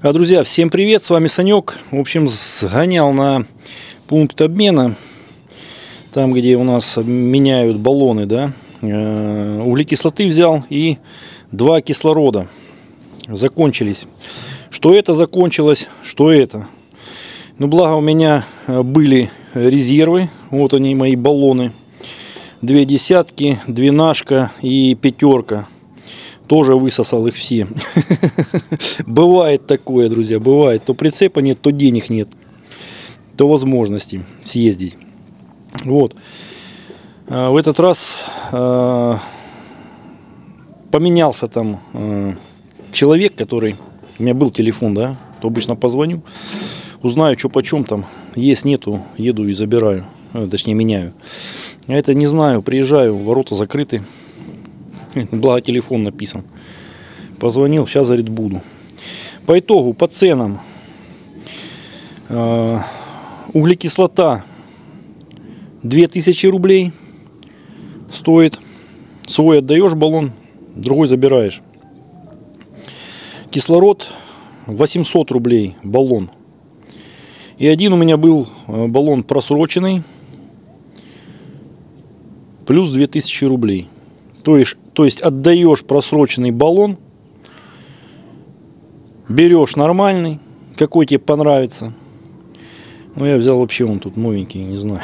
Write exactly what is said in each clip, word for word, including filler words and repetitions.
Друзья, всем привет, с вами Санек. В общем, сгонял на пункт обмена, там, где у нас меняют баллоны, да, углекислоты взял и два кислорода. Закончились. Что это закончилось, что это? Ну, благо у меня были резервы, вот они, мои баллоны. Две десятки, двенашка и пятерка. Тоже высосал их все. Бывает такое, друзья, бывает. То прицепа нет, то денег нет, то возможности съездить. Вот. В этот раз поменялся там человек, который... У меня был телефон, да, то обычно позвоню, узнаю, что почем там. Есть, нету, еду и забираю. Точнее, меняю. А это не знаю, приезжаю, ворота закрыты. Благо телефон написан. Позвонил, сейчас, говорит, буду. По итогу, по ценам. Э, углекислота две тысячи рублей стоит. Свой отдаешь баллон, другой забираешь. Кислород восемьсот рублей баллон. И один у меня был баллон просроченный. Плюс две тысячи рублей. То есть, то есть отдаешь просроченный баллон, берешь нормальный, какой тебе понравится. Ну, я взял вообще, он тут новенький, не знаю.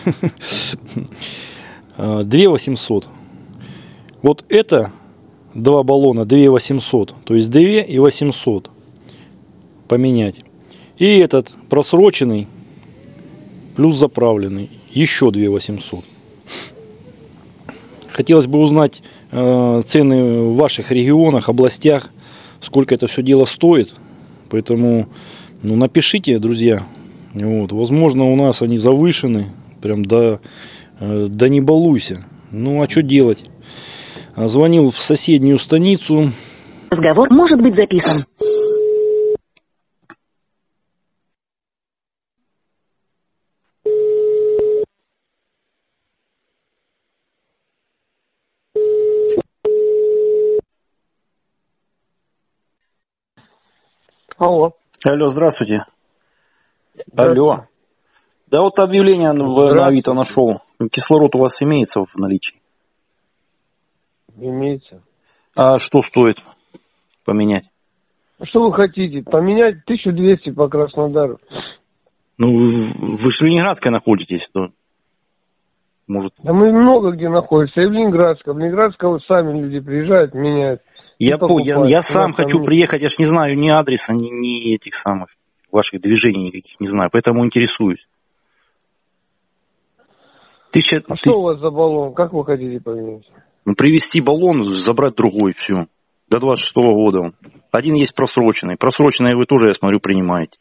две восемьсот. Вот это два баллона две восемьсот. То есть две и восемьсот поменять. И этот просроченный плюс заправленный еще две восемьсот. Хотелось бы узнать э, цены в ваших регионах, областях, сколько это все дело стоит. Поэтому ну, напишите, друзья. Вот. Возможно, у нас они завышены. Прям да, э, да не балуйся. Ну, а что делать? Звонил в соседнюю станицу. Разговор может быть записан. Алло. Алло, здравствуйте. здравствуйте. Алло. Да вот объявление в, на Авито нашел. Кислород у вас имеется в наличии? Имеется. А что стоит поменять? Что вы хотите? Поменять тысячу двести по Краснодару. Ну, вы же в Ленинградской находитесь. То, может... Да мы много где находимся. И в Ленинградском. В Ленинградском вот сами люди приезжают, меняют. Я, по, я, я сам хочу нет. приехать, я ж не знаю ни адреса, ни, ни этих самых ваших движений никаких не знаю, поэтому интересуюсь. Тысяча, а ты... что у вас за баллон? Как вы хотите поменять? Ну, привезти баллон, забрать другой, все. До двадцать шестого года он. Один есть просроченный. Просроченный вы тоже, я смотрю, принимаете.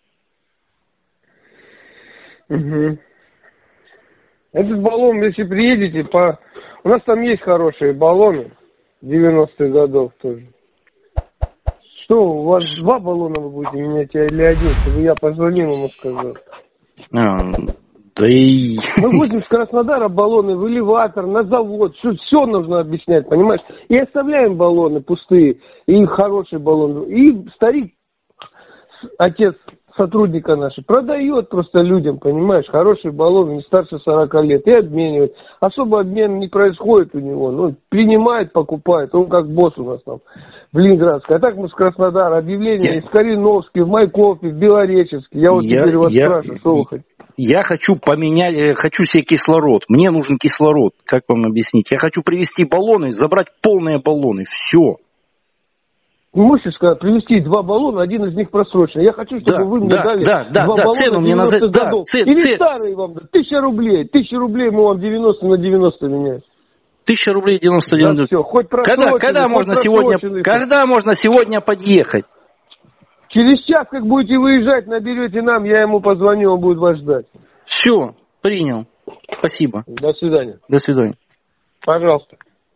Угу. Этот баллон, если приедете, по... у нас там есть хорошие баллоны. девяностых годов тоже. Что, у вас два баллона вы будете менять или один, чтобы я позвонил ему сказал? А, да и... Мы будем с Краснодара баллоны в элеватор, на завод, все, все нужно объяснять, понимаешь? И оставляем баллоны пустые, и хороший баллон. И старик, отец сотрудника нашего, продает просто людям, понимаешь, хороший баллон, не старше сорока лет, и обменивает. Особо обмен не происходит у него, ну, принимает, покупает, он как босс у нас там в Ленинградской. А так мы с Краснодара, объявления я... из Кореновки, в Майкопе, в Белореченске. Я вот я, теперь вас я, спрашиваю, что вы хотите? Я хочу поменять, хочу себе кислород, мне нужен кислород, как вам объяснить? Я хочу привезти баллоны, забрать полные баллоны, все. Можете сказать, привезти два баллона, один из них просроченный. Я хочу, чтобы да, вы мне да, дали да, да, два да, баллона цену мне назовите. Да, цен, или цен... старые вам, тысяча рублей. Тысяча рублей мы вам девяносто на девяносто меняем. Тысяча рублей девяносто девяносто. Да, все, хоть когда, когда, хоть можно сегодня, когда можно сегодня подъехать? Через час, как будете выезжать, наберете нам, я ему позвоню, он будет вас ждать. Все, принял. Спасибо. До свидания. До свидания. Пожалуйста.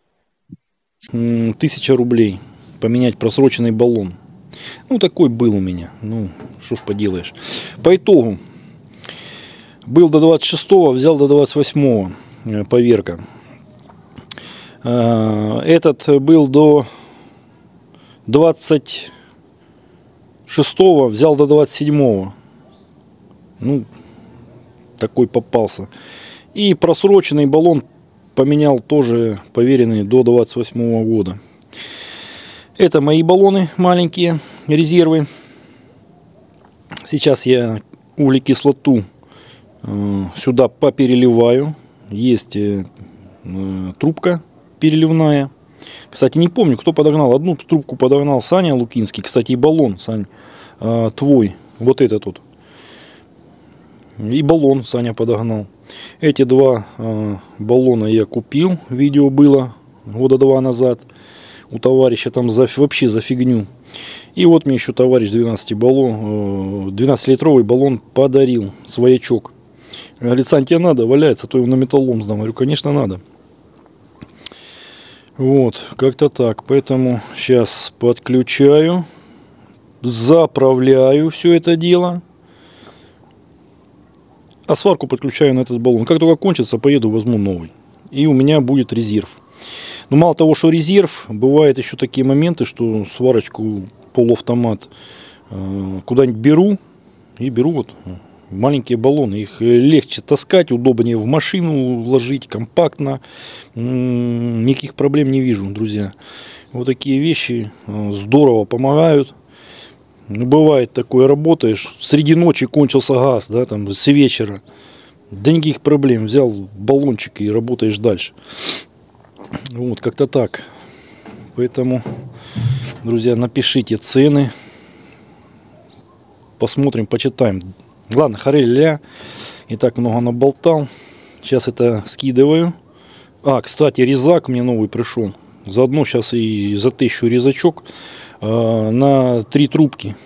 Тысяча рублей. Поменять просроченный баллон. Ну, такой был у меня. Ну, что ж поделаешь. По итогу. Был до двадцать шестого, взял до двадцать восьмого поверка. Этот был до двадцать шестого взял до двадцать седьмого. Ну, такой попался. И просроченный баллон поменял тоже поверенный до двадцать восьмого года. Это мои баллоны маленькие, резервы. Сейчас я углекислоту э, сюда попереливаю. Есть э, э, трубка переливная. Кстати, не помню, кто подогнал. Одну трубку подогнал Саня Лукинский. Кстати, и баллон, Сань, э, твой. Вот этот вот. И баллон Саня подогнал. Эти два э, баллона я купил. Видео было года два назад. У товарища там за, вообще за фигню. И вот мне еще товарищ двенадцать баллон, двенадцатилитровый баллон подарил. Своячок. Говорит, Сань, тебе надо? Валяется, то его на металлом сдам. Говорю, конечно, надо. Вот, как-то так. Поэтому сейчас подключаю. Заправляю все это дело. А сварку подключаю на этот баллон. Как только кончится, поеду, возьму новый. И у меня будет резерв. Но мало того, что резерв, бывают еще такие моменты, что сварочку полуавтомат э, куда-нибудь беру. И беру вот маленькие баллоны. Их легче таскать, удобнее в машину ложить, компактно. М-м, никаких проблем не вижу, друзья. Вот такие вещи э, здорово помогают. Ну, бывает такое, работаешь, среди ночи кончился газ, да, там, с вечера. Да никаких проблем, взял баллончик и работаешь дальше. Вот, как-то так. Поэтому, друзья, напишите цены. Посмотрим, почитаем. Ладно, харе-ля. И так много наболтал. Сейчас это скидываю. А, кстати, резак мне новый пришел. Заодно сейчас и затыщу резачок э, на три трубки.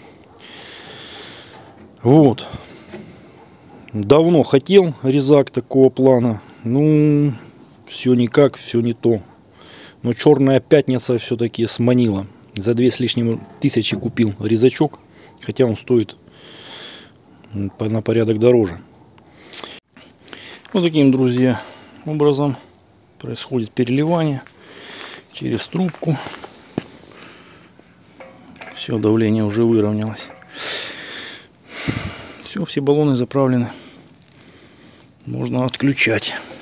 Вот. Давно хотел резак такого плана. Ну, все никак, все не то. Но черная пятница все-таки сманила. За две с лишним тысячи купил резачок. Хотя он стоит на порядок дороже. Вот таким, друзья, образом происходит переливание через трубку. Все, давление уже выровнялось. Все, все баллоны заправлены. Можно отключать.